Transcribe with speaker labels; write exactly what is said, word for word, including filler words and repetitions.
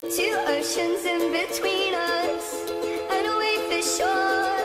Speaker 1: Two oceans in between us, and a wave for shore.